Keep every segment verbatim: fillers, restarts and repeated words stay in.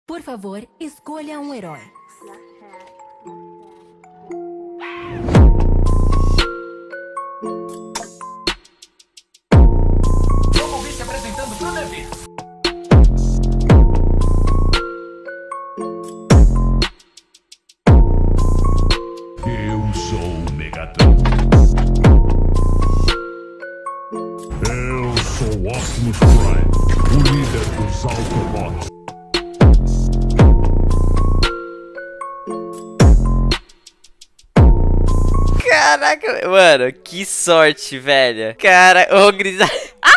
Por favor, escolha um herói. Vamos ver se apresentando pro Davi. Eu sou o Megatron. Eu sou o Optimus Prime, o líder dos Autobots. Caraca, mano, que sorte, velho. Cara, ô, Grisada.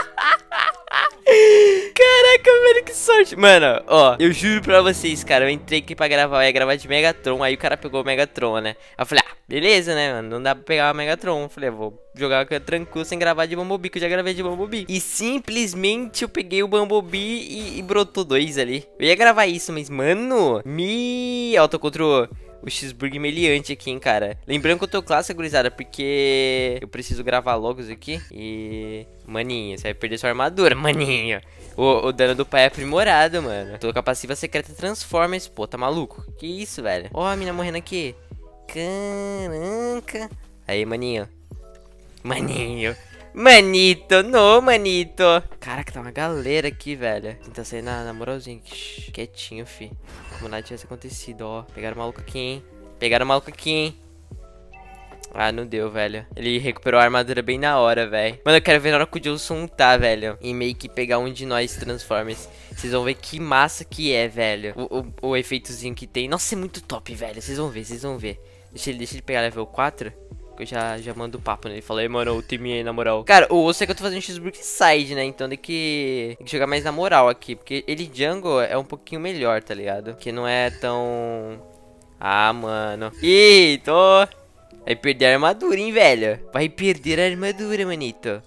Caraca, velho, que sorte. Mano, ó, eu juro pra vocês, cara, eu entrei aqui pra gravar, eu ia gravar de Megatron, aí o cara pegou o Megatron, né? Aí eu falei, ah, beleza, né, mano, não dá pra pegar o Megatron. Eu falei, eu vou jogar tranquilo sem gravar de Bumblebee, que eu já gravei de Bumblebee. E simplesmente eu peguei o Bumblebee e, e brotou dois ali. Eu ia gravar isso, mas, mano, me... Ó, tô contra o... O cheeseburger meliante aqui, hein, cara. Lembrando que eu tô clássico, gurizada, porque eu preciso gravar logo isso aqui. E... Maninho, você vai perder sua armadura, maninho. O, o dano do pai é aprimorado, mano. Tô com a passiva secreta Transformers. Pô, tá maluco? Que isso, velho? Ó, a mina morrendo aqui. Caraca. Aí, maninho. Maninho. Manito, no, manito. Caraca, tá uma galera aqui, velho. Tenta sair na, na moralzinha. Shhh, quietinho, fi. Como nada tivesse acontecido, ó. Pegaram o maluco aqui, hein. Pegaram o maluco aqui, hein. Ah, não deu, velho. Ele recuperou a armadura bem na hora, velho. Mano, eu quero ver na hora que o Johnson tá, velho. E meio que pegar um de nós Transformers. Vocês vão ver que massa que é, velho. O, o, o efeitozinho que tem. Nossa, é muito top, velho. Vocês vão ver, vocês vão ver. Deixa ele, deixa ele pegar level quatro. Que eu já, já mando o papo, né? Ele falou, ei, mano, o time aí, na moral. Cara, o osso é que eu tô fazendo cheeseburger side, né? Então tem que, tem que jogar mais na moral aqui. Porque ele jungle é um pouquinho melhor, tá ligado? Que não é tão... Ah, mano. Ih, tô... Vai perder a armadura, hein, velho? Vai perder a armadura, manito.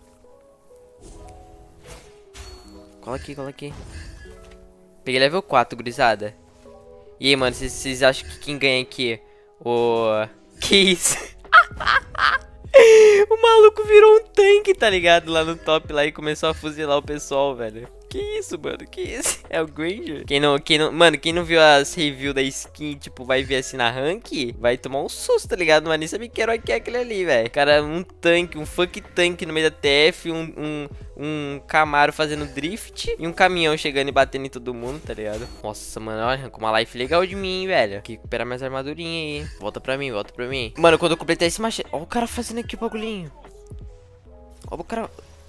Cola aqui, cola aqui. Peguei level quatro, gurizada. E aí, mano, vocês acham que quem ganha aqui? O... Que isso? O maluco virou um tanque, tá ligado? Lá no top lá e começou a fuzilar o pessoal, velho. Que isso, mano? Que isso? É o Granger? Quem não, quem não, mano, quem não viu as reviews da skin, tipo, vai ver assim na rank, vai tomar um susto, tá ligado? Mas nem sabia que herói que é aquele ali, velho. Cara, um tanque, um funk tanque no meio da T F, um, um, um Camaro fazendo drift e um caminhão chegando e batendo em todo mundo, tá ligado? Nossa, mano, olha, arrancou uma life legal de mim, velho. Tem que recuperar minhas armadurinhas aí. Volta pra mim, volta pra mim. Mano, quando eu completar esse machete... Ó o cara fazendo aqui o bagulhinho. Ó o cara...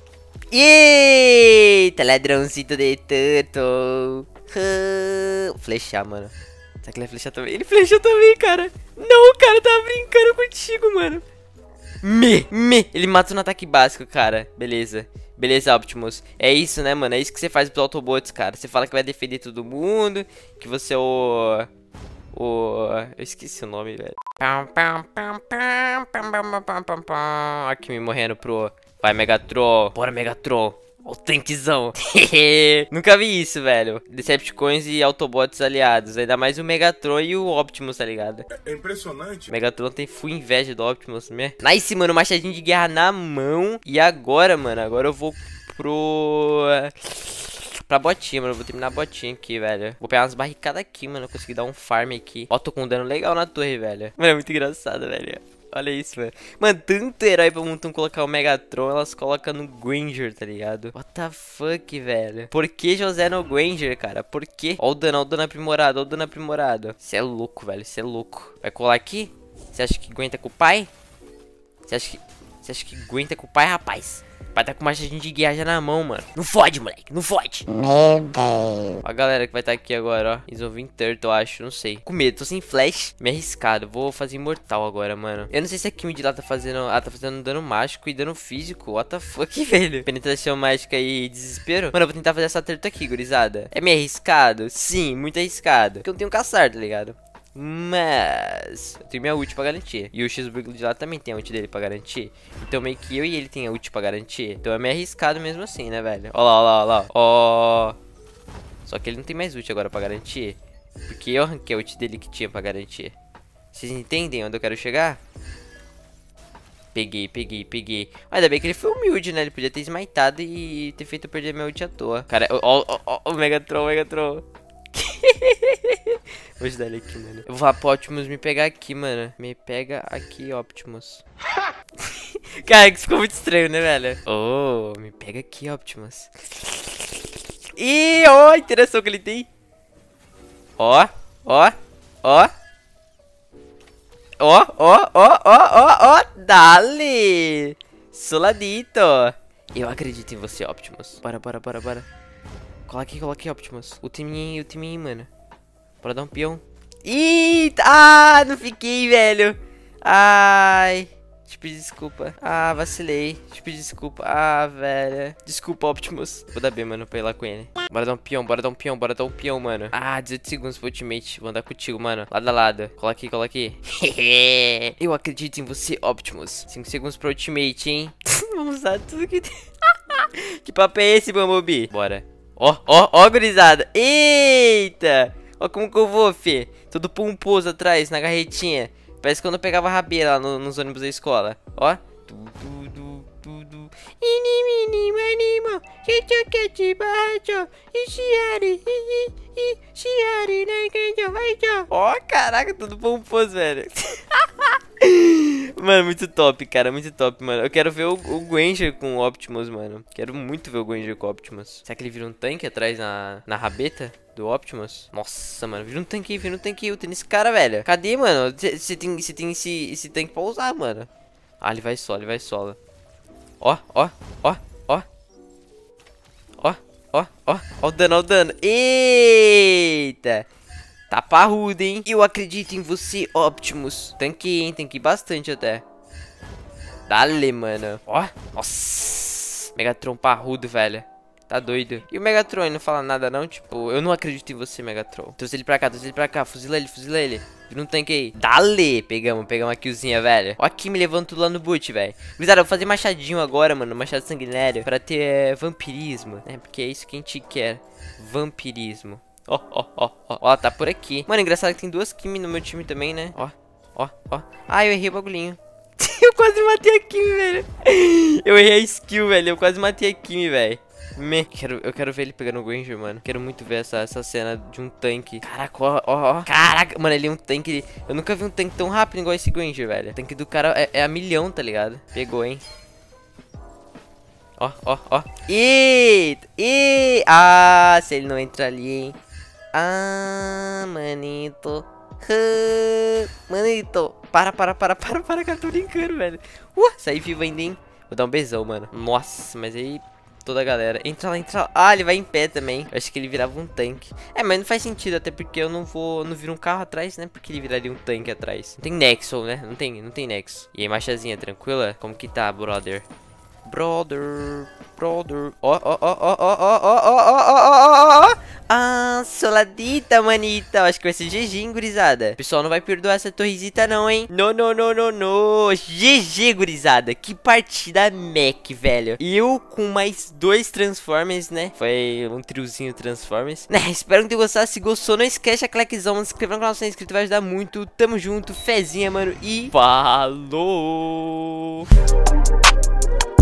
Eita, ladrãozito de turtle. Uh, flechar, mano. Será que ele vai flechar também? Ele flechou também, cara. Não, o cara tá brincando contigo, mano. Me, me. Ele mata no ataque básico, cara. Beleza. Beleza, Optimus. É isso, né, mano? É isso que você faz pros Autobots, cara. Você fala que vai defender todo mundo. Que você é o... O... Eu esqueci o nome, velho. Aqui me morrendo pro... Vai, Megatron. Bora, Megatron. Ó o tanquezão. Nunca vi isso, velho. Decepticons e Autobots aliados. Ainda mais o Megatron e o Optimus, tá ligado? É impressionante. O Megatron tem full inveja do Optimus, né? Nice, mano. Machadinho de guerra na mão. E agora, mano? Agora eu vou pro... Pra botinha, mano. Eu vou terminar a botinha aqui, velho. Vou pegar umas barricadas aqui, mano. Eu consegui dar um farm aqui. Ó, tô com um dano legal na torre, velho. Mano, é muito engraçado, velho. Olha isso, velho. Mano, tanto herói pra Montão colocar o Megatron, elas colocam no Granger, tá ligado? What the fuck, velho? Por que José no Granger, cara? Por quê? Ó o dano, ó o dano aprimorado, ó o dano aprimorado. Você é louco, velho. Você é louco. Vai colar aqui? Você acha que aguenta com o pai? Você acha que... Você acha que aguenta com o pai, rapaz? O pai tá com machadinho de guerra já na mão, mano. Não fode, moleque. Não fode. Meu Deus. Ó a galera que vai estar aqui agora, ó. Eles vão vir Turtle, eu acho. Não sei. Com medo. Tô sem flash. Me arriscado. Vou fazer imortal agora, mano. Eu não sei se a Kimi de lá tá fazendo... Ah, tá fazendo dano mágico e dano físico. What the fuck, velho? Penetração mágica e desespero. Mano, eu vou tentar fazer essa treta aqui, gurizada. É meio arriscado? Sim, muito arriscado. Porque eu não tenho caçar, tá ligado? Mas eu tenho minha ult pra garantir. E o cheeseburger de lá também tem a ult dele pra garantir. Então meio que eu e ele tem a ult pra garantir. Então é meio arriscado mesmo assim, né, velho? Ó lá, ó lá, ó lá. Ó. Só que ele não tem mais ult agora pra garantir. Porque eu arranquei a ult dele que tinha pra garantir. Vocês entendem onde eu quero chegar? Peguei, peguei, peguei. Mas ainda bem que ele foi humilde, né? Ele podia ter smitado e ter feito eu perder minha ult à toa. Cara, ó, ó, ó, o Megatron, o Megatron. Vou ajudar ele aqui, mano. Eu vou falar pro Optimus me pegar aqui, mano. Me pega aqui, Optimus. Cara, que ficou muito estranho, né, velho? Oh, me pega aqui, Optimus. Ih, ó, a interação que ele tem. Ó, ó, ó. Ó, ó, ó, ó, ó, ó. Dale. Soladito. Eu acredito em você, Optimus. Bora, bora, bora, bora. Cola aqui, cola aqui, Optimus. O time, o time, mano. Bora dar um peão. Eita! Ah, não fiquei, velho. Ai. Te pedi desculpa. Ah, vacilei. Te pedi desculpa. Ah, velho. Desculpa, Optimus. Vou dar B, mano, pra ir lá com ele. Bora dar um peão, bora dar um peão, bora dar um peão, mano. Ah, dezoito segundos pro ultimate. Vou andar contigo, mano. Lado a lado. Cola aqui, cola aqui. Eu acredito em você, Optimus. cinco segundos pro ultimate, hein? Vamos usar tudo que tem. Que papo é esse, Bumblebee? Bora. Ó, ó, ó, gurizada. Eita. Ó como que eu vou, fi. Todo pomposo atrás, na garretinha. Parece quando eu pegava rabeira lá no, nos ônibus da escola. Ó. Ó, caraca, todo pomposo, velho. Mano, muito top, cara, muito top, mano. Eu quero ver o, o Granger com o Optimus, mano. Quero muito ver o Granger com o Optimus. Será que ele vira um tanque atrás na, na rabeta do Optimus? Nossa, mano, vira um tanque aí, vira um tanque aí. Eu tenho esse cara, velho. Cadê, mano? Você tem, cê tem esse, esse tanque pra usar, mano. Ah, ele vai solo, ele vai solo. Ó, ó, ó, ó. Ó, ó, ó. Ó o dano, ó o dano. Eita. Tá parrudo, hein? Eu acredito em você, Optimus. Tanquei, hein? Tanquei bastante até. Dale, mano. Ó. Nossa. Megatron parrudo, velho. Tá doido. E o Megatron, ele não fala nada, não? Tipo, eu não acredito em você, Megatron. Trouxe ele pra cá, trouxe ele pra cá. Fuzila ele, fuzila ele. Vira um tanque aí. Dale. Pegamos, pegamos a killzinha, velho. Ó aqui me levando tudo lá no boot, velho. Gurizada, eu vou fazer machadinho agora, mano. Machado sanguinário. Pra ter é, vampirismo, né? Porque é isso que a gente quer. Vampirismo. Ó, ó, ó, ó, ó, tá por aqui. Mano, engraçado que tem duas Kimi no meu time também, né? Ó, ó, ó. Ah, eu errei o bagulhinho. Eu quase matei a Kimi, velho. Eu errei a skill, velho. Eu quase matei a Kimi, velho. Me. Quero, eu quero ver ele pegando o Granger, mano. Quero muito ver essa, essa cena de um tanque. Caraca, ó, ó, ó. Caraca, mano, ele é um tanque. Eu nunca vi um tanque tão rápido igual esse Granger, velho. O tanque do cara é, é a milhão, tá ligado? Pegou, hein? Ó, ó, ó. Eita, eita. Ah, se ele não entra ali, hein? Ah, manito. Uh, manito. Para, para, para, para, para, cara. Tô brincando, velho. Uh, saí vivo ainda, hein? Vou dar um beijão, mano. Nossa, mas aí toda a galera. Entra lá, entra lá. Ah, ele vai em pé também. Eu acho que ele virava um tanque. É, mas não faz sentido, até porque eu não vou. Não viro um carro atrás, né? Porque ele viraria um tanque atrás. Não tem nexo, né? Não tem, não tem nexo. E aí, machazinha, tranquila? Como que tá, brother? Brother, brother. Ó, ó, ó, ó, ó, ó, ó, ó, ó, ó, ó. Ah, soladita, manita. Acho que vai ser G G, hein, gurizada. O pessoal não vai perdoar essa torrezita, não, hein? Não, não, não, não, não. G G, gurizada. Que partida mec, velho. Eu com mais dois Transformers, né? Foi um triozinho Transformers. Né, espero que tenham gostado. Se gostou, não esquece a claquezão. Se inscrever no canal se não é inscrito, vai ajudar muito. Tamo junto, fezinha, mano. E falou!